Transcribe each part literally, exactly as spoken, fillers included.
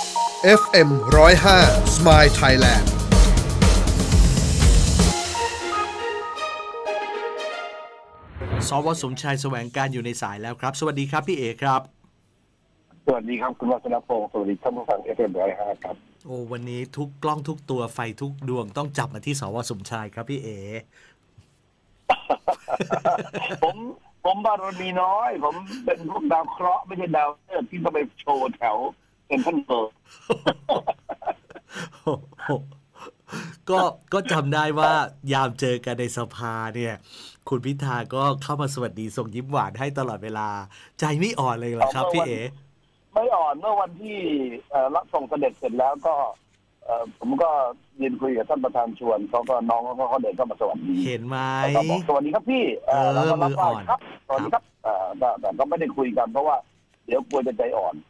เอฟ เอ็ม หนึ่งศูนย์ห้า Smile Thailand สว.สมชายแสวงการอยู่ในสายแล้วครับสวัสดีครับพี่เอครับสวัสดีครับคุณวัชรพงศ์สวัสดีท่านผู้ฟัง เอฟ เอ็ม หนึ่งศูนย์ห้าครับโอ้วันนี้ทุกกล้องทุกตัวไฟทุกดวงต้องจับมาที่สว.สมชายครับพี่เอผมผมบารมีน้อยผมเป็นพวกดาวเคราะห์ไม่ใช่ดาวฤกษ์ที่ต้องไปโชว์แถวเป็นท่านเบอร์ก็ก็จำได้ว่ายามเจอกันในสภาเนี่ยคุณพิธาก็เข้ามาสวัสดีส่งยิ้มหวานให้ตลอดเวลาใจไม่อ่อนเลยเหรอครับพี่เอไม่อ่อนเมื่อวันที่รับส่งเสด็จเสร็จแล้วก็ผมก็ยืนคุยกับท่านประธานชวนเขาก็น้องเขาเขาเดินเข้ามาสวัสดีเห็นไหมก็บอกสวัสดีครับพี่แล้วก็รับไหว้ครับสวัสดีครับแต่ก็ไม่ได้คุยกันเพราะว่าเดี๋ยวกลัวจะใจอ่อน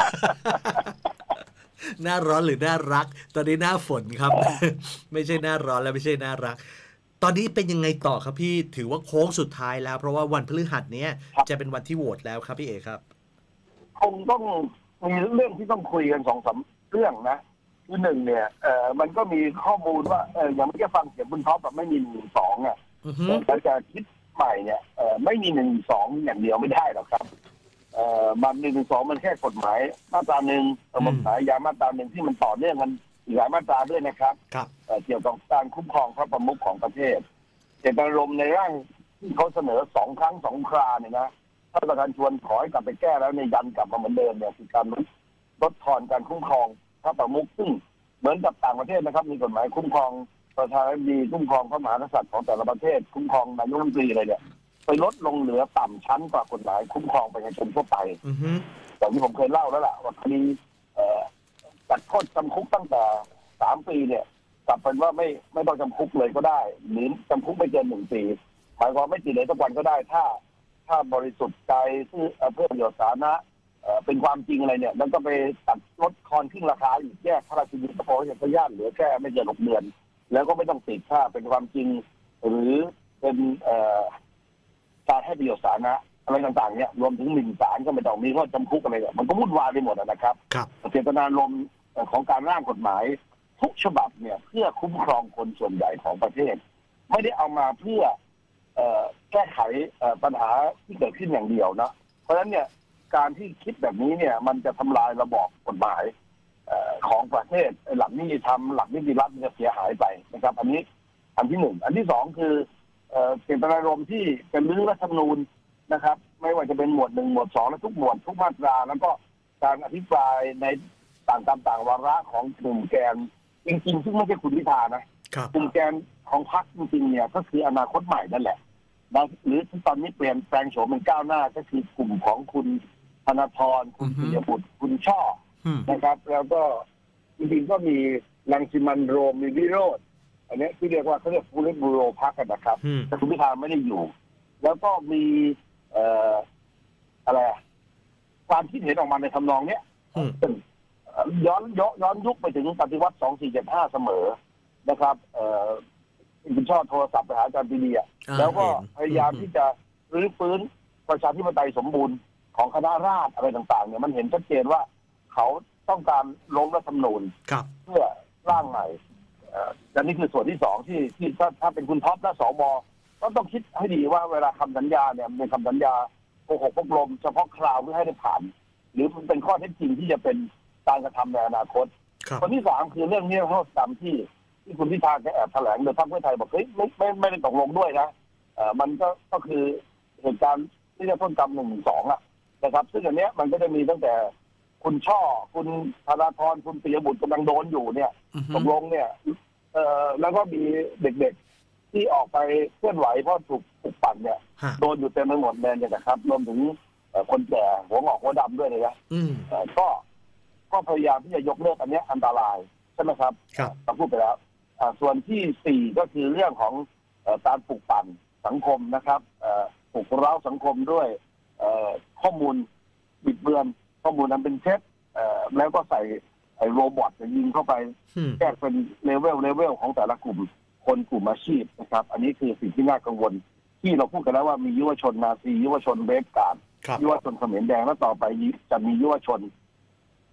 หน้าร้อนหรือหน้ารักตอนนี้หน้าฝนครับไม่ใช่หน้าร้อนแล้วไม่ใช่หน้ารักตอนนี้เป็นยังไงต่อครับพี่ถือว่าโค้งสุดท้ายแล้วเพราะว่าวันพฤหัสเนี้ยจะเป็นวันที่โหวตแล้วครับพี่เอกครับคงต้องมีเรื่องที่ต้องคุยกันสองสามเรื่องนะคือหนึ่งเนี่ยเอ่อมันก็มีข้อมูลว่าเอออย่างเมื่อกี้ฟังเสียงคุณท็อปแบบไม่มีหนึ่งสองอ่ะแต่จะคิดใหม่เนี่ยเอ่อไม่มีหนึ่งสองอย่างเดียวไม่ได้หรอกครับเอ่อมันหนึ่งสองมันแค่กฎหมายมาตราหนึ่งกฎหมายยามาตราหนึ่งที่มันต่อเนื่องกันอีกหลายมาตราด้วยนะครับเกี่ยวกับการคุ้มครองพระประมุขของประเทศเจตนารมณ์ในร่างที่เขาเสนอสองครั้งสองคราเนี่ยนะท่านประธานชวนขอให้กลับไปแก้แล้วในยันกลับมาเหมือนเดิมเนี่ยคือการลดทอนการคุ้มครองพระประมุขซึ่งเหมือนกับต่างประเทศนะครับมีกฎหมายคุ้มครองประธานาธิบดีคุ้มครองพระมหากษัตริย์ของแต่ละประเทศคุ้มครองนายกรัฐมนตรีอะไรเนี่ยไปลดลงเหลือต่ำชั้นกว่ากฎหมายคุ้มครองประชาชนทั่วไปอย่างที่ผมเคยเล่าแล้วล่ะว่าคดีตัดโทษจำคุกตั้งแต่สามปีเนี่ยกลับเป็นว่าไม่ไม่ต้องจำคุกเลยก็ได้หรือจำคุกไม่เกินหนึ่งปีหมายความไม่ติดเลยทุกวันก็ได้ถ้าถ้าบริสุทธิ์ใจเพื่อเพื่อประโยชน์สาธารณะเป็นความจริงอะไรเนี่ยแล้วก็ไปตัดลดคอนขึ้นราคาอีกแยกพระราชกิจก็พอจะพยานเหลือแค่ไม่เกินหกเดือนแล้วก็ไม่ต้องติดถ้าเป็นความจริงหรือเป็นการให้ประโยชน์สาธารณะอะไรต่างๆเนี่ยรวมถึงหมิ่นศาลก็ไม่ต้องมีโทษจำคุกอะไรเนี่ยมันก็วุ่นวายไปหมดนะครับเจตนารมณ์ของการร่างกฎหมายทุกฉบับเนี่ยเพื่อคุ้มครองคนส่วนใหญ่ของประเทศไม่ได้เอามาเพื่อแก้ไขปัญหาที่เกิดขึ้นอย่างเดียวนะเพราะฉะนั้นเนี่ยการที่คิดแบบนี้เนี่ยมันจะทำลายระบอบกฎหมายของประเทศหลักนิติธรรมหลักนิติรัฐจะเสียหายไปนะครับอันนี้อันที่หนึ่งอันที่สองคือเจตนารมณ์ที่เป็นรื้อรัฐธรรมนูญนะครับไม่ว่าจะเป็นหมวดหนึ่งหมวดสองและทุกหมวดทุกมาตราแล้วก็การอภิปรายในต่างต่างวาระของกลุ่มแกนจริงๆซึ่งไม่ใช่คุณพิธานะกลุ่มแกนของพรรคจริงๆเนี่ยก็คืออนาคตใหม่นั่นแหละหรือที่ตอนนี้เปลี่ยนแปลงโฉมเป็นก้าวหน้าก็คือกลุ่มของคุณธนาธรคุณปิยบุตรคุณช่อนะครับแล้วก็จริงๆก็มีรังสิมันโรมมีวิโรจน์อันนี้ที่เรียกว่าเขาเรียกฟูริบูโรพรรคนะครับแต่คุณพิธาไม่ได้อยู่แล้วก็มีเอ่ออะไรความคิดเห็นออกมาในทำนองเนี้ยย้อนย้อนยุคไปถึงปฏิวัติสองสี่เจ็ดห้าเสมอนะครับเอ่อคุณช่อโทรศัพท์ไปหาอาจารย์ปรีดีอ่ะแล้วก็พยายามที่จะรื้อฟื้นประชาธิปไตยสมบูรณ์ของคณะราษฎรอะไรต่างๆเนี่ยมันเห็นชัดเจนว่าเขาต้องการล้มรัฐธรรมนูญเพื่อร่างใหม่และนี่คือส่วนที่สองที่ที่ถ้าถ้าเป็นคุณท็อปและสวก็ต้องคิดให้ดีว่าเวลาคำสัญญาเนี่ยเป็นคำสัญญาโกหกพกลมเฉพาะคราวเพื่อให้ได้ผ่านหรือมันเป็นข้อเท็จจริงที่จะเป็นการกระทำในอนาคตคนที่สามคือเรื่องนี้โทษกรรมที่ที่คุณพิธาแอบแถลงโดยพรรคเพื่อไทยบอกเฮ้ยไม่ไม่ไม่ได้ตกลงด้วยนะเอ่อมันก็ก็คือเหตุการณ์ที่จะต้นกรรมหนึ่งสองอ่ะนะครับซึ่งอันเนี้ยมันก็จะมีตั้งแต่คุณช่อคุณธนาธรคุณปิยบุตรกำลังโดนอยู่เนี่ยตกลงเนี่ยเอ่อแล้วก็มีเด็กๆที่ออกไปเคลื่อนไหวเพราะถูกถูกปั่นเนี่ยโดนอยู่เต็มไปหมดเลยเนี่ยนะครับรวมถึงคนแก่หัวงอกหัวดำด้วยเลยนะก็ก็พยายามที่จะยกเลิกอันนี้อันตรายใช่ไหมครับเราพูดไปแล้วส่วนที่สี่ก็คือเรื่องของการปลุกปั่นสังคมนะครับปลุกเร้าสังคมด้วยข้อมูลบิดเบือนข้อมูลนั้นเป็นเท็จแล้วก็ใส่ไอ้โรบอทยิงเข้าไปแยกเป็นเลเวลเลเวลของแต่ละกลุ่มคนกลุ่มอาชีพนะครับอันนี้คือสิ่งที่น่ากังวลที่เราพูดกันแล้วว่ามียุวชนนาซียุวชนเวฟการ์ดยุวชนเขมรแดงแล้วต่อไปจะมียุวชน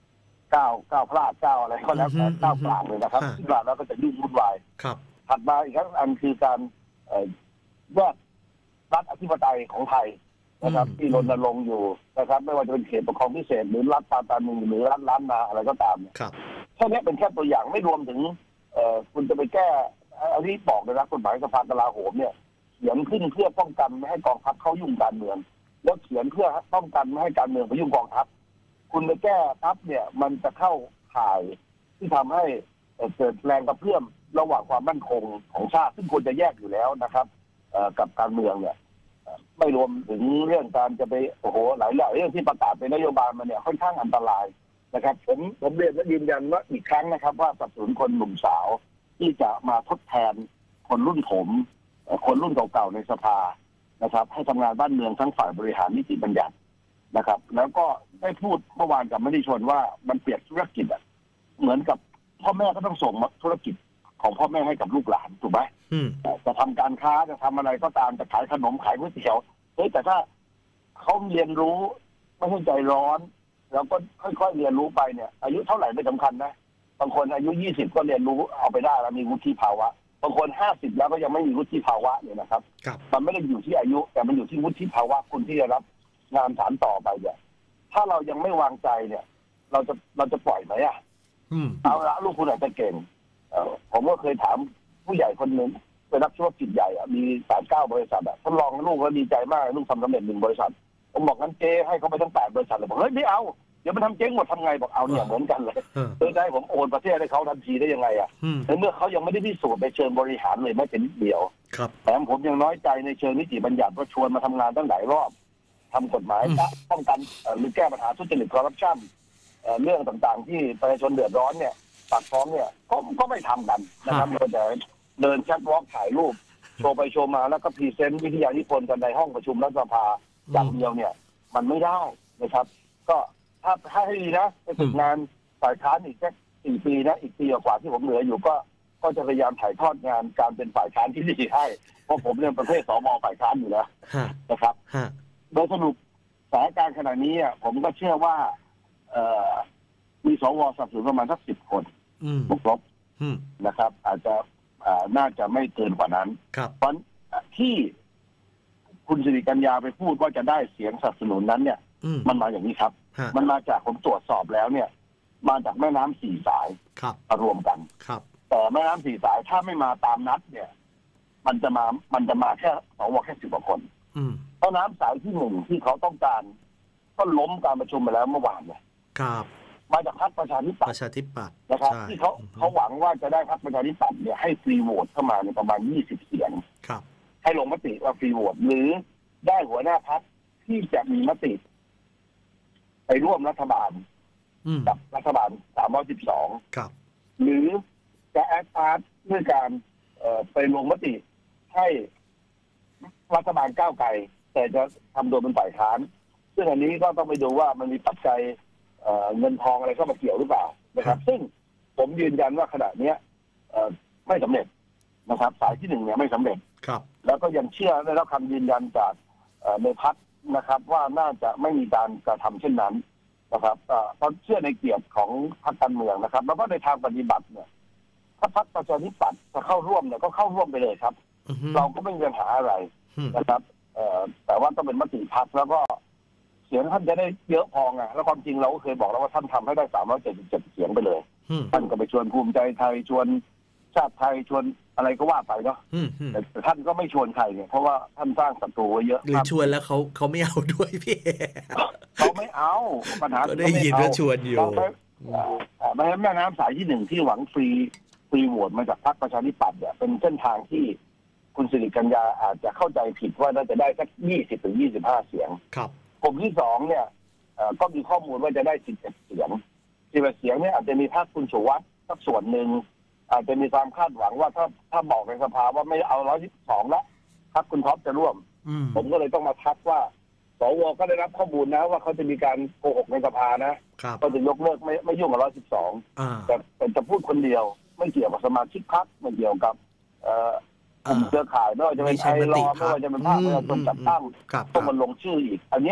ก้าวก้าวพลาดก้าวอะไรก็แล้วแต่ก้าวกลางเลยนะครับที่กลางแล้วก็จะยุ่งวุ่นวายถัดมาอีกครั้งอันคือการแยกรัฐอธิปไตยของไทยนะครับที่รณรงค์อยู่นะครับไม่ว่าจะเป็นเขตปกครองพิเศษหรือรัฐปาตานีหรือรัฐล้านนาอะไรก็ตามแค่นี้เป็นแค่ตัวอย่างไม่รวมถึงคุณจะไปแก้อันนี้บอกเลยนะกฎหมายสภากลาโหมเนี่ยเขียนขึ้นเพื่อป้องกันไม่ให้กองทัพเข้ายุ่งการเมืองแล้วเขียนเพื่อป้องกันไม่ให้การเมืองไปยุ่งกองทัพคุณไปแก้ทัพเนี่ยมันจะเข้าข่ายที่ทำให้เกิดแรงกระเพื่อมระหว่างความมั่นคงของชาติซึ่งควรจะแยกอยู่แล้วนะครับกับการเมืองเนี่ยไม่รวมถึงเรื่องการจะไปโอ้โหหลายเรื่องที่ประกาศเป็นนโยบายมาเนี่ยค่อนข้างอันตรายนะครับผมผมเรียนและยืนยันว่าอีกครั้งนะครับว่าสนับสนุนคนหนุ่มสาวที่จะมาทดแทนคนรุ่นผมคนรุ่นเก่าๆในสภานะครับให้ทำงานบ้านเมืองทั้งฝ่ายบริหารนิติบัญญัตินะครับแล้วก็ได้พูดเมื่อวานกับมติชนว่ามันเปรียบธุรกิจอ่ะเหมือนกับพ่อแม่ก็ต้องส่งธุรกิจของพ่อแม่ให้กับลูกหลานถูกไหมจะทำการค้าจะทำอะไรก็ตามจะขายขนมขายก๋วยเตี๋ยวเฮ้ยแต่ถ้าเขาเรียนรู้ไม่ใช่ใจร้อนแล้วก็ค่อยๆเรียนรู้ไปเนี่ยอายุเท่าไหร่ไม่สำคัญนะบางคนอายุยี่สิบก็เรียนรู้เอาไปได้แล้วมีวุฒิภาวะบางคนห้าสิบแล้วก็ยังไม่มีวุฒิภาวะเนี่ยนะครับมันไม่ได้อยู่ที่อายุแต่มันอยู่ที่วุฒิภาวะคุณที่จะรับงานฐานต่อไปเนี่ยถ้าเรายังไม่วางใจเนี่ยเราจะเราจะปล่อยไหมอ่ะเอาละลูกคุณอาจจะเก่งผมก็เคยถามผู้ใหญ่คนหนึ่งเป็นนักธุรกิจใหญ่มีแปดเก้าบริษัทอ่ะทดลองลูกแล้วดีใจมากลูกทำสำเร็จหนึ่งบริษัทผมบอกงั้นเจ๊ให้เขาไปทั้งแปดบริษัทเลยบอกเฮ้ยไม่เอาเดี๋ยวมันทำเจ๊งหมดทำไงบอกเอาเนี่ยเหมือนกันเลยเออได้ผมโอนประเทศให้เขาทันทีได้ยังไงอ่ะในเมื่อเขายังไม่ได้พิสูจน์ในเชิงบริหารเลยแม้แต่นิดเดียวแถมผมยังน้อยใจในเชิงนิติบัญญัติว่าชวนมาทำงานตั้งหลายรอบทำกฎหมายป้องกันหรือแก้ปัญหาทุจริตคอร์รัปชันเรื่องต่างๆที่ประชาชนเดือดร้อนเนี่ยปากท้องเนี่ยก็ก็ไม่ทำกันนะครับเราจะเดินแคทวอล์กถ่ายรูปโชว์ไปโชว์มาแล้วก็พรีเซนต์วิทยานิพนธ์กันในห้องประชุมรัฐสภาอย่างเดียวเนี่ยมันไม่ได้นะครับก็ถ้าถ้าให้ดีนะไปฝึกงานฝ่ายค้านอีกแค่สี่ปีนะอีกปีกว่าที่ผมเหลืออยู่ก็ก็จะพยายามถ่ายทอดงานการเป็นฝ่ายค้านที่ดีให้เพราะผมเรียนประเภทสมฝ่ายค้านอยู่แล้วนะครับโดยสรุปสถานการณ์ขณะนี้ผมก็เชื่อว่ามีสวสนับสนุนประมาณสักสิบคนบวกลบนะครับอาจจะน่าจะไม่เกินกว่านั้นเพราะที่คุณสิริกัญญาไปพูดว่าจะได้เสียงสนับสนุนนั้นเนี่ยมันมาอย่างนี้ครับมันมาจากผมตรวจสอบแล้วเนี่ยมาจากแม่น้ำสี่สายมารวมกันแต่แม่น้ำสี่สายถ้าไม่มาตามนัดเนี่ยมันจะมามันจะมาแค่สวแค่สิบกว่าคนเพราะน้ำสายที่หนึ่งที่เขาต้องการก็ล้มการประชุมไปแล้วเมื่อวานเนี่ยมาจากพรรคประชาธิปัตย์ประชาธิปัตย์นะครับที่เขาเขาหวังว่าจะได้พรรคประชาธิปัตย์เนี่ยให้ฟรีโหวตเข้ามาในประมาณยี่สิบเสียงให้ลงมติว่าฟรีโหวตหรือได้หัวหน้าพรรคที่จะมีมติไปร่วมรัฐบาลกับรัฐบาลสามร้อยสิบสองหรือจะแอดพาร์ตด้วยการไปลงมติให้รัฐบาลก้าวไกลแต่จะทำโดยเป็นฝ่ายค้านซึ่งอันนี้ก็ต้องไปดูว่ามันมีปัจจัยเงินทองอะไรเข้ามาเกี่ยวหรือเปล่านะครับซึ่งผมยืนยันว่าขณะนี้ไม่สำเร็จนะครับสายที่หนึ่งเนี่ยไม่สำเร็จแล้วก็ยังเชื่อได้รับคำยืนยันจากในพรรคนะครับว่าน่าจะไม่มีการกระทำเช่นนั้นนะครับเพราะเชื่อในเกียรติของพรรคการเมืองนะครับแล้วก็ในทางปฏิบัติเนี่ยถ้าพรรคประชาธิปัตย์จะเข้าร่วมเนี่ยก็เข้าร่วมไปเลยครับเราก็ไม่มีปัญหาอะไรนะครับแต่ว่าต้องเป็นมติพรรคแล้วก็เสียงท่านจะได้เยอะพอไงแล้วความจริงเราก็เคยบอกแล้วว่าท่านทำให้ได้สามร้อยเจ็ดสิบเจ็ดเสียงไปเลยท่านก็ไปชวนภูมิใจไทยชวนชาติไทยชวนอะไรก็ว่าไปเนาะแต่ท่านก็ไม่ชวนใครเนี่ยเพราะว่าท่านสร้างศัตรูไว้เยอะหรือชวนแล้วเขาเขาไม่เอาด้วยพี่เขาไม่เอาปัญหาได้ยินว่าชวนอยู่แม่แม่น้ำสายที่หนึ่งที่หวังฟรีฟรีโหวตมาจากพรรคประชาธิปัตย์เนี่ยเป็นเส้นทางที่คุณสิริกัญญาอาจจะเข้าใจผิดว่าน่าจะได้สักยี่สิบถึงยี่สิบห้าเสียงครับกลุ่มที่สองเนี่ยก็มีข้อมูลว่าจะได้สิบเอ็ดเสียงสิบเอ็ดเสียงเนี่ยอาจจะมีพรรคคุณสุวัฒน์สักส่วนหนึ่งอาจจะมีความคาดหวังว่าถ้าถ้าบอกในสภาว่าไม่เอาร้อยสิบสองแล้วพรรคคุณท็อปจะร่วมผมก็เลยต้องมาทักว่าสวก็ได้รับข้อมูลนะว่าเขาจะมีการโกหกในสภานะก็จะยกเลิกไม่ไม่ยุ่งกับร้อยสิบสองแต่เป็นจะพูดคนเดียวไม่เกี่ยวกับสมาชิกพรรคไม่เกี่ยวกับกลุ่มเครือข่ายไม่ว่าจะเป็นไทยรอไม่ว่าจะเป็นภาคประชาชนจัดตั้งต้องมาลงชื่ออีกอันเนี้ย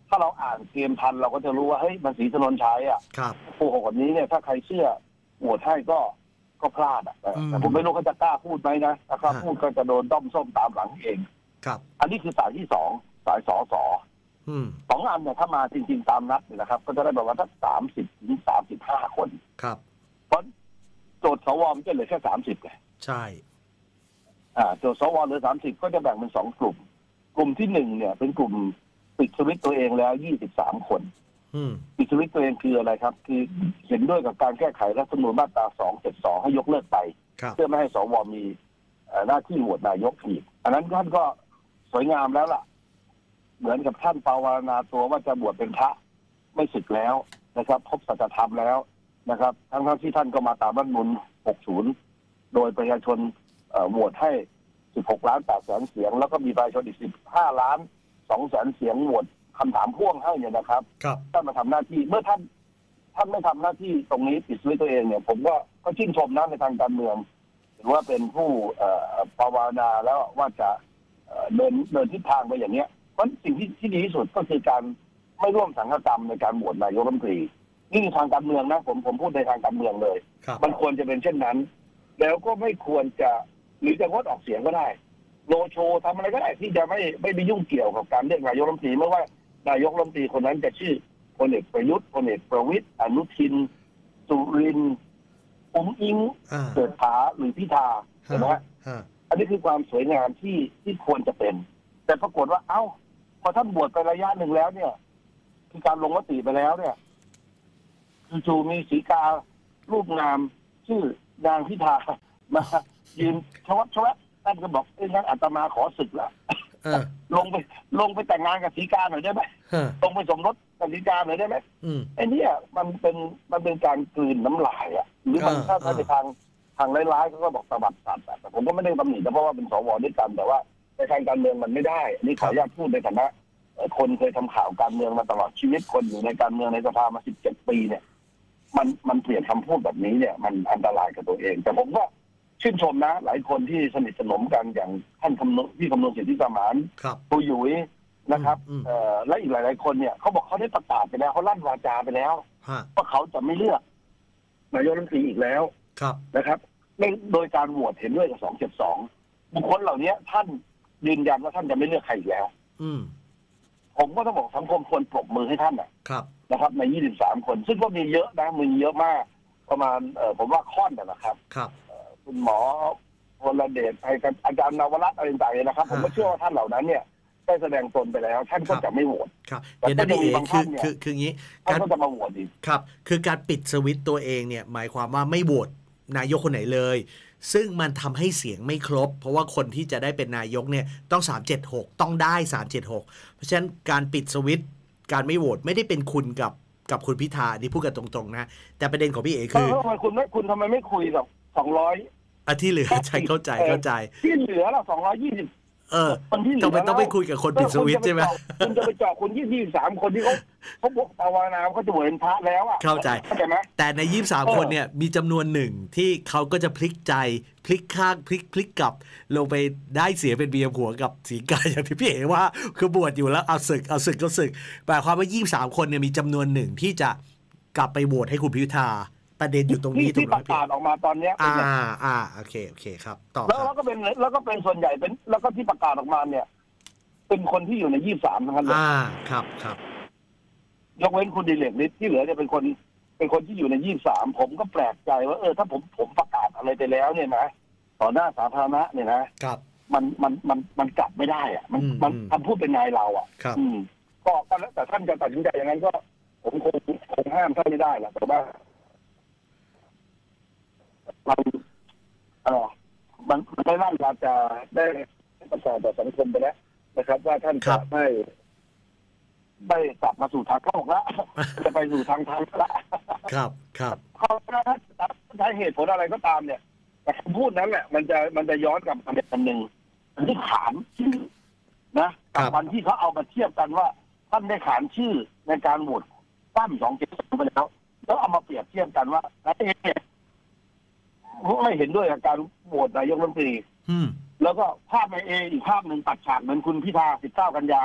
ถ้าเราอ่านเกมทันเราก็จะรู้ว่าเฮ้ยมันศรีถนนชัยอ่ะโอ้โหคนนี้เนี่ยถ้าใครเชื่อโหวตให้ก็ก็พลาดอ่ะแต่ผมไม่รู้เขาจะกล้าพูดไหมนะถ้ากล้าพูดก็จะโดนด้อมส้มตามหลังเองครับอันนี้คือสายที่สองสายสอสอสองอันเนี่ยถ้ามาจริงๆตามนัดเนี่ยนะครับก็จะได้ประมาณสักสามสิบถึงสามสิบห้าคนครับเพราะโจทย์สวมันจะเหลือแค่สามสิบไงใช่อ่าโจทย์สวเหลือสามสิบก็จะแบ่งเป็นสองกลุ่มกลุ่มที่หนึ่งเนี่ยเป็นกลุ่มปิดสวิตตัวเองแล้วยี่สิบสามคนปิดสวิตตัวเองคืออะไรครับคือเห็นด้วยกับการแก้ไขรัฐธรรมนูญมาตราสองเจ็ดสองให้ยกเลิกไปเพื่อไม่ให้สวมีหน้าที่โหวตนายกอีกอันนั้นท่านก็สวยงามแล้วล่ะเหมือนกับท่านภาวนาตัวว่าจะบวชเป็นพระไม่สึกแล้วนะครับพบสัจธรรมแล้วนะครับทั้งๆที่ท่านก็มาตามรัฐธรรมนูญหกสิบโดยประชาชนโหวตให้สิบหกล้านแปดแสนเสียงแล้วก็มีประชาชนอีกสิบห้าล้านสองแสนเสียงโหวตคำถามพ่วงให้เนี่ยนะครับท่านมาทำหน้าที่เมื่อท่านท่านไม่ทำหน้าที่ตรงนี้ปิดชีวิตตัวเองเนี่ยผมก็ก็ชื่นชมนะในทางการเมืองถือว่าเป็นผู้ภาวนาแล้วว่าจะเดินเดินทิศทางไปอย่างเนี้ยเพราะสิ่งที่ที่ดีที่สุดก็คือการไม่ร่วมสังฆกรรมในการโหวตนายกรัฐมนตรีนี่ทางการเมืองนะผมผมพูดในทางการเมืองเลยมันควรจะเป็นเช่นนั้นแล้วก็ไม่ควรจะหรือจะงดออกเสียงก็ได้โลโชทำอะไรก็ได้ที่จะไม่ไม่ไปยุ่งเกี่ยวกับการเลือกนายกรัฐมนตรีไม่ว่านายกรัฐมนตรีคนนั้นจะชื่อพลเอกประยุทธ์พลเอกประวิตรอนุทินสุรินทร์อุ้งอิงเศรษฐาหรือพิธาเห็นไหมอันนี้คือความสวยงามที่ที่ควรจะเป็นแต่ปรากฏว่าเอ้าพอท่านบวชไประยะหนึ่งแล้วเนี่ยคือการลงมติไปแล้วเนี่ยจู่ๆมีสีการูปงามชื่อนางพิธามายืนชวัดชวัดท่านก็บอกเอ้ยงั้นอาตมาขอศึกละลงไปลงไปแต่งงานกับสีกาหน่อยได้ไหมลงไปสมรสกับสีกาหน่อยได้ไหมไอ้นี่มันเป็นมันเป็นการกลืนน้ำลายอ่ะหรือมันถ้าในทางทางร้ายๆเขาก็บอกตบัดสัตว์แต่ผมก็ไม่ได้ตำหนิเพราะว่าเป็นสวด้วยกันแต่ว่าในทางการเมืองมันไม่ได้นี่ขออนุญาตพูดในฐานะคนเคยทำข่าวการเมืองมาตลอดชีวิตคนอยู่ในการเมืองในสภามาสิบเจ็ดปีเนี่ยมันมันเปลี่ยนคำพูดแบบนี้เนี่ยมันอันตรายกับตัวเองแต่ผมก็ชื่นชมนะหลายคนที่สนิทสนมกันอย่างท่านคำนวณที่คำนวณสิทธิสมานปูยุ้ยนะครับและอีกหลายๆคนเนี่ยเขาบอกเขาได้ประกาศไปแล้วเขาลั่นวาจาไปแล้วว่าเขาจะไม่เลือกนายกรัฐมนตรีอีกแล้วนะครับโดยการโหวตเห็นด้วยกับสองเจ็ดสองบุคคลเหล่านี้ท่านยืนยันว่าท่านจะไม่เลือกใครอีกแล้วผมก็ต้องบอกสังคมควรปรบมือให้ท่านนะครับในยี่สิบสามคนซึ่งก็มีเยอะนะมีเยอะมากประมาณผมว่าค่อนนะครับคุณหมอพลเดชไอ้อาจารย์นวรัตน์อะไรต่างๆนะครับผมก็เชื่อว่าท่านเหล่านั้นเนี่ยได้แสดงตนไปแล้วท่านก็จะไม่โหวตครับเดี๋ยวนะพี่เอ๋คือคือคืออย่างนี้การก็จะมาโหวตอีกครับคือการปิดสวิตตัวเองเนี่ยหมายความว่าไม่โหวตนายกคนไหนเลยซึ่งมันทำให้เสียงไม่ครบเพราะว่าคนที่จะได้เป็นนายกเนี่ยต้องสามเจ็ดหกต้องได้สามเจ็ดหกเพราะฉะนั้นการปิดสวิตการไม่โหวตไม่ได้เป็นคุณกับกับคุณพิธาที่พูดกันตรงๆนะแต่ประเด็นของพี่เอ๋คือทำไมคุณไม่คุณทำไมไม่คุยกับสองร้อยอ่ะที่เหลือใช่เข้าใจเข้าใจที่เหลือเราสองร้อยยี่สิบเออต้องไปต้องไปคุยกับคนปิดสวิตใช่ไหมคุณจะไปเจาะคนยี่สิบสามคนที่เขาเขาบอกภาวนาเขาจะบวชเป็นพระแล้วอ่ะเข้าใจแต่ในยี่สิบสามคนเนี่ยมีจำนวนหนึ่งที่เขาก็จะพลิกใจพลิกข้างพลิกพลิกกลับลงไปได้เสียเป็นเบียร์หัวกับสีกาอย่างที่พี่เอ๋ว่าคือบวชอยู่แล้วเอาศึกเอาศึกก็ศึกแปลความว่ายี่สิบสามคนเนี่ยมีจำนวนหนึ่งที่จะกลับไปโหวตให้คุณพิธาประเด็นอยู่ตรงนี้ที่ประกาศออกมาตอนนี้อ่าอ่าโอเคโอเคครับต่อแล้วแล้วก็เป็นแล้วก็เป็นส่วนใหญ่เป็นแล้วก็ที่ประกาศออกมาเนี่ยเป็นคนที่อยู่ในยี่สิบสามทั้งนั้นเลยอ่าครับครับยกเว้นคุณดิเลกฤทธิ์ที่เหลือเนี่ยเป็นคนเป็นคนที่อยู่ในยี่สิบสามผมก็แปลกใจว่าเออถ้าผมผมประกาศอะไรไปแล้วเนี่ยนะต่อหน้าสาธารณะเนี่ยนะครับมันมันมันมันกลับไม่ได้อ่ะมันมันคำพูดเป็นนายเราอ่ะครับก็แล้วแต่ท่านจะตัดสินใจอย่างนั้นก็ผมคงคงห้ามท่านไม่ได้แหละแต่ว่ามันเออมันไม่น่าจะได้ประกาศต่อสังคมไปแล้วนะครับว่าท่านจะไม่ไม่กลับมาสู่ทางโลกแล้วจะไปสู่ทางธรรมแล้วครับครับเขาใช้เหตุผลอะไรก็ตามเนี่ยแต่คำพูดนั้นแหละมันจะมันจะย้อนกลับมาเป็นคำหนึ่งที่ขานชื่อนะกับวันที่เขาเอามาเทียบกันว่าท่านได้ขานชื่อในการโหวตตั้มสองเจ็ดสองไปแล้วแล้วเอามาเปรียบเทียบกันว่าเอ๊ะไม่เห็นด้วยกับการโหวตนายกรัฐมนตรีแล้วก็ภาพในเออีกภาพหนึ่งตัดฉากเหมือนคุณพิธาสิบเก้ากันยา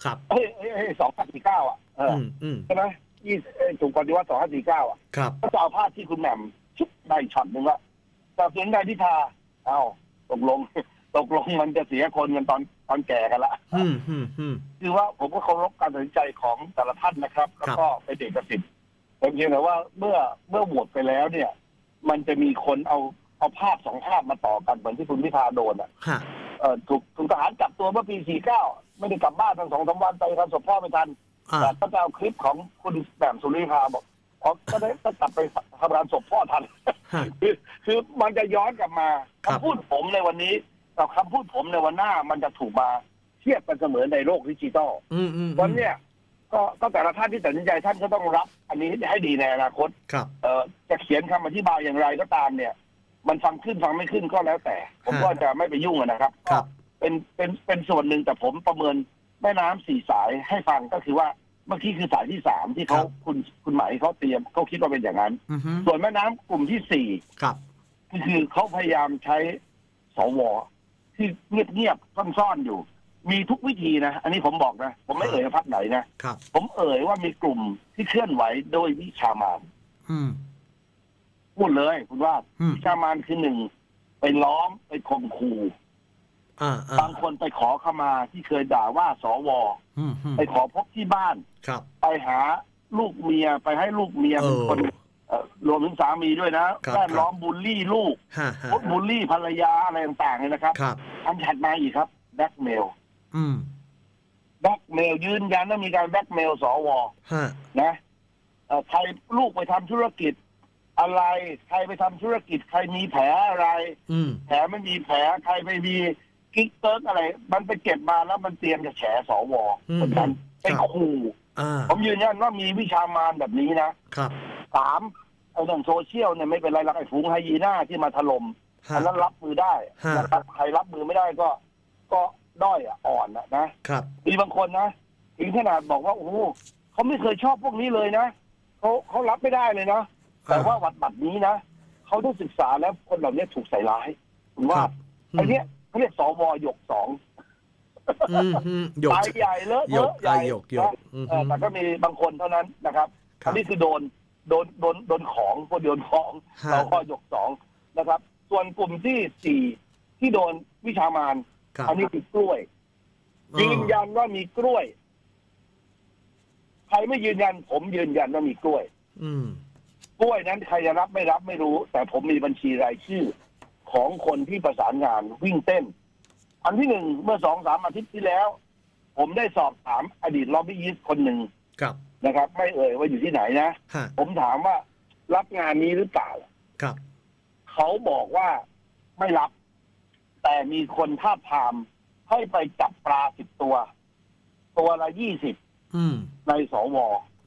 ครับเฮ้ยเฮ้ยสองพันสี่เก้าอ่ะเออใช่ไหมยี่ถูกปฏิวัติสองพันสี่เก้าอ่ะครับก็จะเอาภาพที่คุณแหม่มชุบได้ช็อตหนึ่งว่าแต่เสียงนายพิธาเอ้าตกลงตกลงมันจะเสียคนกันตอนตอนแก่กันละคือว่าผมก็เคารพการตัดสินใจของแต่ละท่านนะครับแล้วก็เป็นเอกสิทธิ์ผมเพียงแต่ว่าเมื่อเมื่อโหวตไปแล้วเนี่ยมันจะมีคนเอาเอาภาพสองภาพมาต่อกันเหมือนที่คุณพิธาโดนอ่ะเออถูกถูกทหารจับตัวเมื่อปีสี่เก้าไม่ได้กลับบ้านทั้งสองสามวันไปทำศพพ่อไม่ทันแต่ก็จะเอาคลิปของคุณแหม่มสุริภาบอกเพราะก็ได้ก็กลับไปทำงานศพพ่อทันคือคือมันจะย้อนกลับมาคำพูดผมในวันนี้กับคำพูดผมในวันหน้ามันจะถูกมาเทียบกันเสมอในโลกดิจิตอลวันเนี้ยก็ก็แต่ละท่านที่ตัดสินใจท่านก็ต้องรับอันนี้ให้ดีในอนาคตเอ่อจะเขียนคำอธิบายอย่างไรก็ตามเนี่ยมันฟังขึ้นฟังไม่ขึ้นก็แล้วแต่ผมก็จะไม่ไปยุ่งนะครับก็เป็นเป็นเป็นส่วนหนึ่งแต่ผมประเมินแม่น้ำสี่สายให้ฟังก็คือว่าเมื่อกี้คือสายที่สามที่เขาคุณคุณหมายเขาเตรียมเขาคิดว่าเป็นอย่างนั้นส่วนแม่น้ำกลุ่มที่สี่ก็คือเขาพยายามใช้สวที่เงียบๆซ่อนๆอยู่มีทุกวิธีนะอันนี้ผมบอกนะผมไม่เอ่ยพรรคไหนนะผมเอ่ยว่ามีกลุ่มที่เคลื่อนไหวโดยวิชามานพูดเลยคุณว่าวิชามานคือหนึ่งไปล้อมไปข่มขู่บางคนไปขอเข้ามาที่เคยด่าว่าสวไปขอพบที่บ้านไปหาลูกเมียไปให้ลูกเมียเป็นคนรวมถึงสามีด้วยนะแวดล้อมบูลลี่ลูกบูลลี่ภรรยาอะไรต่างๆเลยนะครับอันถัดมาอีกครับแบล็กเมลแบล็กเมลยืนยันว่ามีการแบล็กเมลสวนะใครลูกไปทำธุรกิจอะไรใครไปทำธุรกิจใครมีแผลอะไรแผลไม่มีแผลใครไปมีกิ๊กเติร์กอะไรมันไปเก็บมาแล้วมันเตรียมจะแฉสวคนนั้นไปขู่ผมยืนยันว่ามีวิชามารแบบนี้นะครับสามไอ้เรื่องโซเชียลเนี่ยไม่เป็นไรหรอกไอ้ฝูงไฮยีน่าที่มาถล่มอันนั้นรับมือได้นะครับใครรับมือไม่ได้ก็ก็ด้อยอ่ะอ่อนอ่ะนะครับมีบางคนนะถึงขนาดบอกว่าโอ้เขาไม่เคยชอบพวกนี้เลยนะเขาเขารับไม่ได้เลยนะแต่ว่าวัดบัตรนี้นะเขาได้ศึกษาแล้วคนเหล่านี้ถูกใส่ร้ายคุณว่าไอ้นี้เขาเรียกสวหยกสองหยกใหญ่เลอะเทอะใหญ่แต่ก็มีบางคนเท่านั้นนะครับอันนี้คือโดนโดนโดนโดนของคนโดนของเราก็หยกสองนะครับส่วนกลุ่มที่สี่ที่โดนวิชามานอันนี้คือกล้วยยืนยันว่ามีกล้วยใครไม่ยืนยันผมยืนยันว่ามีกล้วยกล้วยนั้นใครจะรับไม่รับไม่รู้แต่ผมมีบัญชีรายชื่อของคนที่ประสานงานวิ่งเต้นอันที่หนึ่งเมื่อสองสามอาทิตย์ที่แล้วผมได้สอบถามอดีตล็อบบี้ยิสต์คนหนึ่งนะครับไม่เอ่ยว่าอยู่ที่ไหนนะผมถามว่ารับงานนี้หรือเปล่าเขาบอกว่าไม่รับแต่มีคนท้าทามให้ไปจับปลาสิบตัวตัวละยี่สิบในสว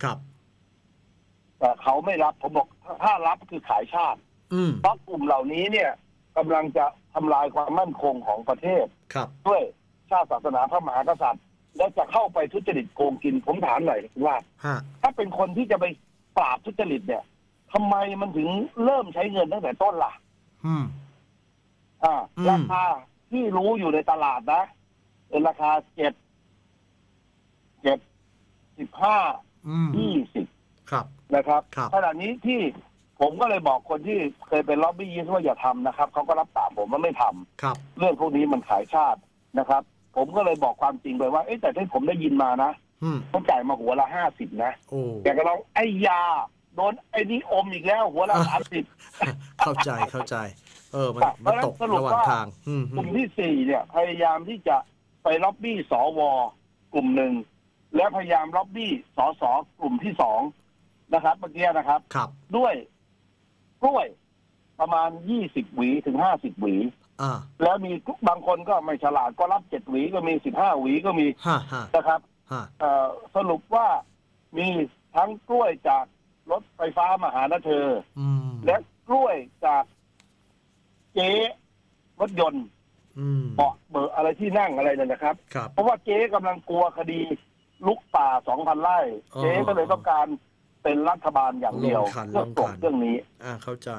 แต่เขาไม่รับผมบอกถ้ารับคือขายชาติเพราะกลุ่มเหล่านี้เนี่ยกำลังจะทำลายความมั่นคงของประเทศด้วยชาติศาสนาพระมหากษัตริย์แล้วจะเข้าไปทุจริตโกงกินผมถามหน่อยว่าถ้าเป็นคนที่จะไปปราบทุจริตเนี่ยทำไมมันถึงเริ่มใช้เงินตั้งแต่ต้นล่ะอ่าราคาที่รู้อยู่ในตลาดนะเป็นราคาเจ็ดเจ็ดสิบห้ายี่สิบนะครับขณะนี้ที่ผมก็เลยบอกคนที่เคยเป็นล็อบบี้ยิสต์ว่าอย่าทำนะครับเขาก็รับปากผมว่าไม่ทำเรื่องพวกนี้มันขายชาตินะครับผมก็เลยบอกความจริงไปว่าเอ๊ะแต่ที่ผมได้ยินมานะต้องจ่ายมาหัวละห้าสิบนะแต่ก็เราไอ้ยาโดนไอ้นี่อมอีกแล้วหัวละสามสิบเข้าใจเข้าใจเออมันมันตกระหว่างทางกลุ่มที่สี่เนี่ยพยายามที่จะไปล็อบบี้สวกลุ่มหนึ่งและพยายามล็อบบี้สสกลุ่มที่สองนะครับเมื่อกี้นะครับด้วยกล้วยประมาณยี่สิบหวีถึงห้าสิบหวีแล้วมีบางคนก็ไม่ฉลาดก็รับเจ็ดหวีก็มีสิบห้าหวีก็มีนะครับสรุปว่ามีทั้งกล้วยจากรถไฟฟ้ามหานเธอและกล้วยจากเจ๊รถยนต์เบาะเบอร์อะไรที่นั่งอะไรนั่นนะครับเพราะว่าเจ๊กำลังกลัวคดีลุกป่าสองพันไร่เจ๊ก็เลยต้องการเป็นรัฐบาลอย่างเดียวเพื่อจบเรื่องนี้อ่าเข้าใจ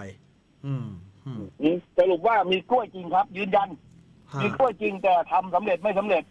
สรุปว่ามีกล้วยจริงครับยืนยันมีกล้วยจริงแต่ทำสำเร็จไม่สำเร็จ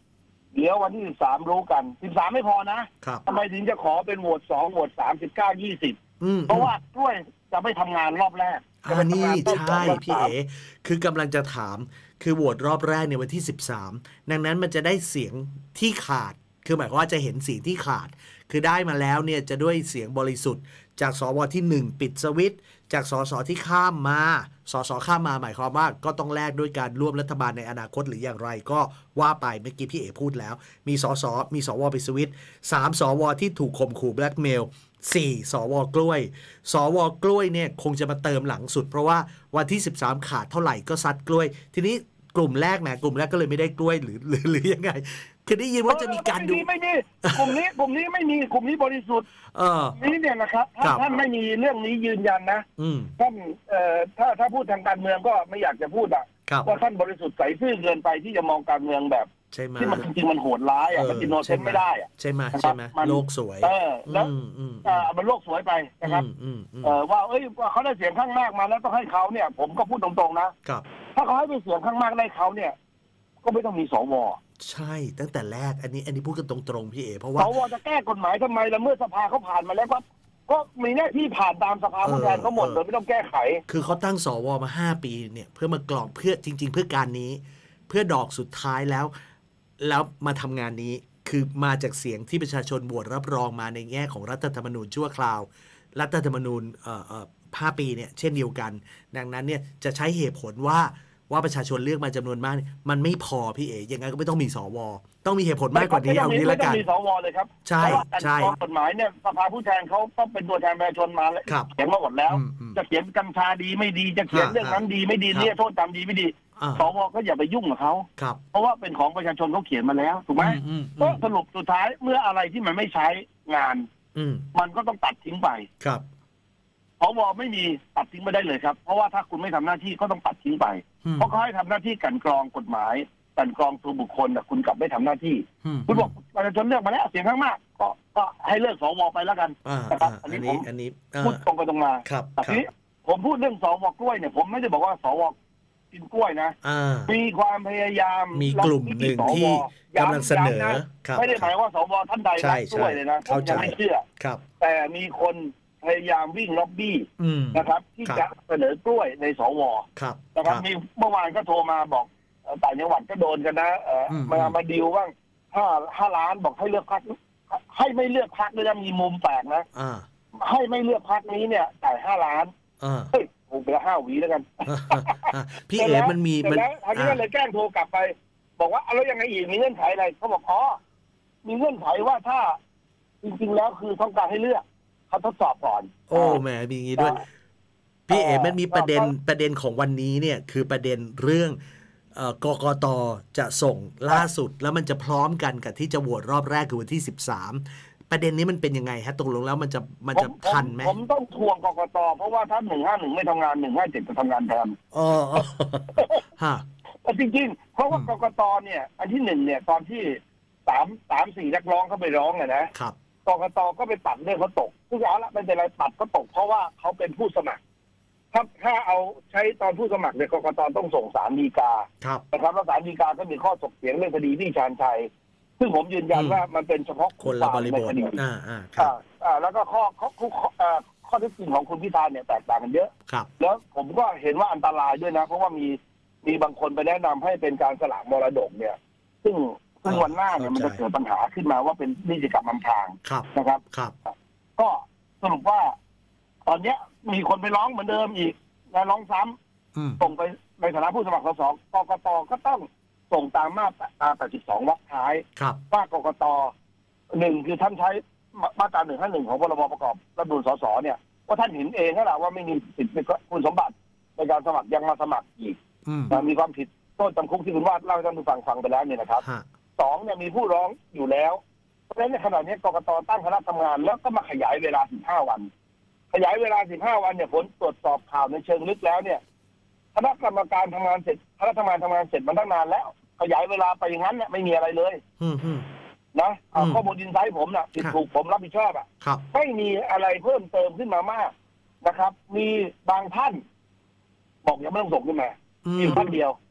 เดี๋ยววันที่สิบสามรู้กันสิบสามไม่พอนะทำไมถึงจะขอเป็นโหวตสองโหวตสามสิบเก้ายี่สิบเพราะว่ากล้วยจะไม่ทำงานรอบแรกอันนี้ใช่พี่เอ๋คือกำลังจะถามคือโหวตรอบแรกในวันที่สิบสามดังนั้นมันจะได้เสียงที่ขาดคือหมายความว่าจะเห็นเสียงที่ขาดคือได้มาแล้วเนี่ยจะด้วยเสียงบริสุทธิ์จากสวที่หนึ่งปิดสวิตช์จากสสที่ข้ามมาสสข้ามมาหมายความว่าก็ต้องแลกด้วยการร่วมรัฐบาลในอนาคตหรืออย่างไรก็ว่าไปเมื่อกี้พี่เอ๋พูดแล้วมีสสมีสวปิดสวิตช์สามสวที่ถูกข่มขู่แบล็กเมลสี่สวกล้วยสวกล้วยเนี่ยคงจะมาเติมหลังสุดเพราะว่าวันที่สิบสามขาดเท่าไหร่ก็ซัดกล้วยทีนี้กลุ่มแรกแหมกลุ่มแรกก็เลยไม่ได้กล้วยหรือหรือหรือยังไงคือได้ยินว่าจะมีการดูไม่มีกลุ่มนี้กลุ่มนี้ไม่มีกลุ่มนี้บริสุทธิ์เออนี้เนี่ยนะครับถ้าท่านไม่มีเรื่องนี้ยืนยันนะท่านเอ่อถ้าถ้าพูดทางการเมืองก็ไม่อยากจะพูดอ่ะว่าท่านบริสุทธิ์ใสซื่อเกินไปที่จะมองการเมืองแบบที่มันจริงๆมันโหดร้ายอ่ะมันอินโนเซนต์ไม่ได้อ่ะใช่ไหมใช่ไหมโลกสวยเออแล้วอ่ามันโลกสวยไปนะครับเออว่าเอ้ยว่าเขาได้เสียงข้างมากมาแล้วต้องให้เขาเนี่ยผมก็พูดตรงๆนะถ้าเขาให้เป็นเสียงข้างมากได้เขาเนี่ยก็ไม่ต้องมีสวใช่ตั้งแต่แรกอันนี้อันนี้พูดกันตรงๆพี่เอ๋เพราะว่าสวจะแก้กฎหมายทำไมล่ะเมื่อสภาเขาผ่านมาแล้วก็ก็มีหน้าที่ผ่านตามสภาผู้แทนเขาหมดเลยไม่ต้องแก้ไขคือเขาตั้งสวมาห้าปีเนี่ยเพื่อมากรองเพื่อจริงๆเพื่อการนี้เพื่อดอกสุดท้ายแล้วแล้วมาทำงานนี้คือมาจากเสียงที่ประชาชนโหวตรับรองมาในแง่ของรัฐธรรมนูญชั่วคราวรัฐธรรมนูญเอ่อเอ่อห้าปีเนี่ยเช่นเดียวกันดังนั้นเนี่ยจะใช้เหตุผลว่าว่าประชาชนเลือกมาจำนวนมากมันไม่พอพี่เอ๋ยังไงก็ไม่ต้องมีสวต้องมีเหตุผลมากกว่านี้เอางี้ละกันไม่ต้องมีสวเลยครับใช่ใช่กฎหมายเนี่ยสภาผู้แทนเขาต้องเป็นตัวแทนประชาชนมาแล้วเขียนมาหมดแล้วจะเขียนกัญชาดีไม่ดีจะเขียนเรื่องนั้นดีไม่ดีเนี่ยโทษจำดีไม่ดีสวก็อย่าไปยุ่งกับเขาเพราะว่าเป็นของประชาชนเขาเขียนมาแล้วถูกไหมก็สรุปสุดท้ายเมื่ออะไรที่มันไม่ใช้งานมันก็ต้องตัดทิ้งไปครับสวไม่มีตัดทิ้งไม่ได้เลยครับเพราะว่าถ้าคุณไม่ทำหน้าที่ก็ต้องตัดทิ้งไปเพราะเขาให้ทำหน้าที่กันกรองกฎหมายกันกรองตัวบุคคลแต่คุณกลับไม่ทำหน้าที่คุณบอกประชาชนเลือกมาแล้วเสียงข้างมากก็ก็ให้เลิกสวไปแล้วกันนะครับอันนี้ผมพูดตรงไปตรงมาแต่ทีนี้ผมพูดเรื่องสวกล้วยเนี่ยผมไม่ได้บอกว่าสวกินกล้วยนะมีความพยายามมีกลุ่มหนึ่งที่กำลังเสนอไม่ได้หมายว่าสวท่านใดรักกล้วยเลยนะผมยังไม่เชื่อแต่มีคนพยายามวิ่งล็อบบี้นะครับที่จะเสนอกล้วยในสวนะครับมีเมื่อวานก็โทรมาบอกต่างจังหวัดก็โดนกันนะมามาดีลว่าห้าห้าล้านบอกให้เลือกพรรคให้ไม่เลือกพรรคด้วยนะมีมุมแปลกนะให้ไม่เลือกพรรคนี้เนี่ยจ่ายห้าล้านเฮ้ยผมไปละห้าวีแล้วกันพี่เอ๋มันมีมันแล้วทีนี้ก็เลยแกล้งโทรกลับไปบอกว่าแล้วยังไงอีกมีเงื่อนไขอะไรเขาบอกอ๋อมีเงื่อนไขว่าถ้าจริงๆแล้วคือต้องการให้เลือกเขาทดสอบก่อนโอ้แหมมีอย่างนี้ด้วยพี่เอ๋มันมีประเด็นประเด็นของวันนี้เนี่ยคือประเด็นเรื่องกกต.จะส่งล่าสุดแล้วมันจะพร้อมกันกับที่จะโหวตรอบแรกคือวันที่สิบสามประเด็นนี้มันเป็นยังไงฮะตกลงแล้วมันจะมันจะทันไหมผมต้องทวงกกต.เพราะว่าถ้าหนึ่งห้าหนึ่งไม่ทำงานหนึ่งห้าเจ็ดจะทำงานแทนอ๋อฮะจริงๆเพราะว่ากกต.เนี่ยอันที่หนึ่งเนี่ยตอนที่สามสามสี่นักร้องเขาไปร้องอะนะครับกกต.ก็ไปตัดเรื่องเขาตกทุกอย่างละไม่เป็นไรตัดก็ตกเพราะว่าเขาเป็นผู้สมัครถ้าถ้าเอาใช้ตอนผู้สมัครเนี่ยกกต.ต้องส่งศาลฎีกานะครับแล้วศาลฎีกาก็มีข้อถกเถียงเรื่องคดีพี่ชาญชัยซึ่งผมยืนยันว่ามันเป็นเฉพาะคนละบริบทอ่าอ่าครับอ่าแล้วก็ข้อข้อข้อเท็จจริงของคุณพิธาเนี่ยแตกต่างกันเยอะครับแล้วผมก็เห็นว่าอันตรายด้วยนะเพราะว่ามีมีบางคนไปแนะนำให้เป็นการสละมรดกเนี่ยซึ่งซึ่งวันหน้าเนี่ยมันจะเกิดปัญหาขึ้นมาว่าเป็นนิติกรรมอำพรางนะครับครับก็สรุปว่าตอนเนี้ยมีคนไปร้องเหมือนเดิมอีกและร้องซ้ำส่งไปในฐานะผู้สมัครสสกกต.ก็ต้องส่งตามมาตราแปดสิบสองวรรคท้ายว่ากกต.หนึ่งคือท่านใช้มาตราหนึ่งห้าหนึ่งของพรบประกอบรัฐธรรมนูญสสเนี่ยว่าท่านเห็นเองนั่นแหละว่าไม่มีสิทธิ์คุณสมบัติในการสมัครยังมาสมัครอีกมีความผิดโทษจำคุกที่คุณวาดเล่าให้ท่านผู้ฟังฟังไปแล้วเนี่ยนะครับสองเนี่ยมีผู้ร้องอยู่แล้วเพราะฉะนั้นในขณะนี้กกต.ตั้งคณะทำงานแล้วก็มาขยายเวลาสิบห้าวันขยายเวลาสิบห้าวันเนี่ยผลตรวจสอบข่าวในเชิงลึกแล้วเนี่ยคณะกรรมการทำงานเสร็จคณะทำงานทำงานเสร็จมันตั้งนานแล้วขยายเวลาไปอย่างนั้นเนี่ยไม่มีอะไรเลยนะข้อมูลอินไซต์ผมน่ะผิดถูกผมรับผิดชอบอ่ะไม่มีอะไรเพิ่มเติมขึ้นมามากนะครับมีบางท่านบอกยังไม่ต้องส่งขึ้นมามีท่านเดียว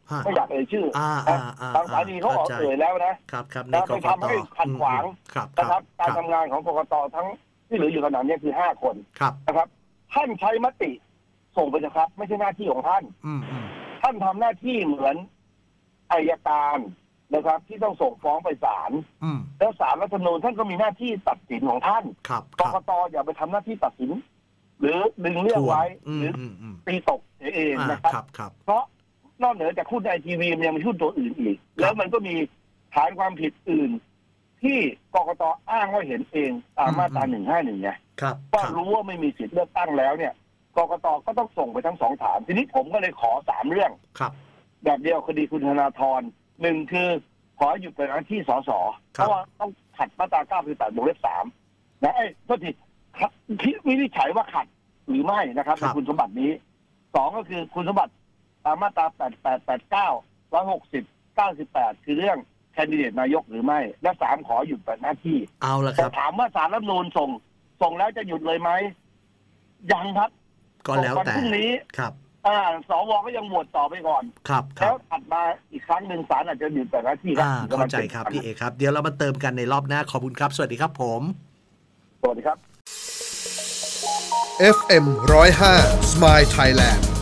ไม่อยากเอ่ยชื่อทางสถานีเขาออกเอ่ยแล้วนะครับครับไปทำให้ขัดขวางนะครับการทำงานของกกตทั้งที่เหลืออยู่ขนาดนี้คือห้าคนนะครับท่านใช้มติส่งไปนะครับไม่ใช่หน้าที่ของท่านท่านทำหน้าที่เหมือนอัยการนะครับที่ต้องส่งฟ้องไปศาลแล้วศาลรัฐธรรมนูญท่านก็มีหน้าที่ตัดสินของท่านกกตอย่าไปทำหน้าที่ตัดสินหรือดึงเรื่องไว้หรือตีตกเองนะครับเพราะนอกเหนือจากหุ้นไอทีวีมันยังมีหุ้นตัวอื่นอีกแล้วมันก็มีฐานความผิดอื่นที่กกตอ้างว่าเห็นเองตามมาตราหนึ่งห้าหนึ่งไงว่ารู้ว่าไม่มีสิทธิ์เลือกตั้งแล้วเนี่ยกกตก็ต้องส่งไปทั้งสองฐานทีนี้ผมก็เลยขอสามเรื่องแบบเดียวคดีคุณธนาธรหนึ่งคือขอหยุดเป็นหน้าที่สสเพราะว่าต้องขัดมาตราเก้าสิบแปดวงเล็บสามนะไอ้โทษทีพิวินิจฉัยว่าขัดหรือไม่นะครับในคุณสมบัตินี้สองก็คือคุณสมบัติตามมาตราแปดแปดแปดเก้าร้อยหกสิบเก้าสิบแปดคือเรื่องแคนดิเดตนายกหรือไม่และสามขอหยุดเป็นหน้าที่เอาละครับแต่ถามว่าศาลรัฐธรรมนูญส่งส่งแล้วจะหยุดเลยไหมยังครับก็แล้วแต่พรุ่งนี้ครับอ่าสวก็ยังโหวตต่อไปก่อนครับแล้วถัดมาอีกครั้งหนึ่งศาลอาจจะหยุดแต่หน้าที่ครับเข้าใจครับพี่เอครับเดี๋ยวเรามาเติมกันในรอบหน้าขอบคุณครับสวัสดีครับผมสวัสดีครับเอฟ เอ็ม หนึ่งศูนย์ห้า Smile Thailand